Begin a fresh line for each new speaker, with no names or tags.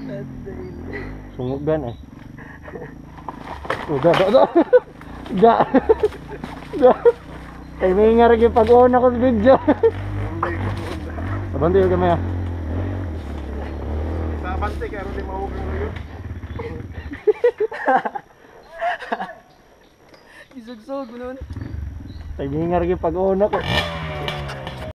Sungugan eh. Udah. Ga. Kay may nga rin yung pag-una ko sa video. Abante yung kamay ah.
Sa abante kaya rin mahugang ngayon.
Isugsog mo nun.
Kay may nga rin yung pag-una ko.